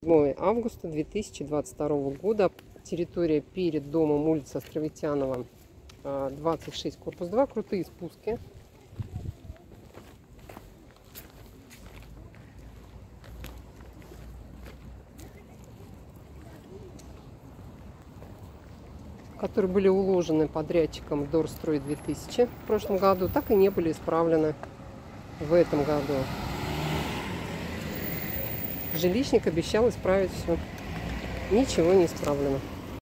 7 августа 2022 года. Территория перед домом, улица Островитянова, 26, корпус 2. Крутые спуски. Которые были уложены подрядчиком Дорстрой 2000 в прошлом году, так и не были исправлены в этом году. Жилищник обещал исправить все. Ничего не исправлено.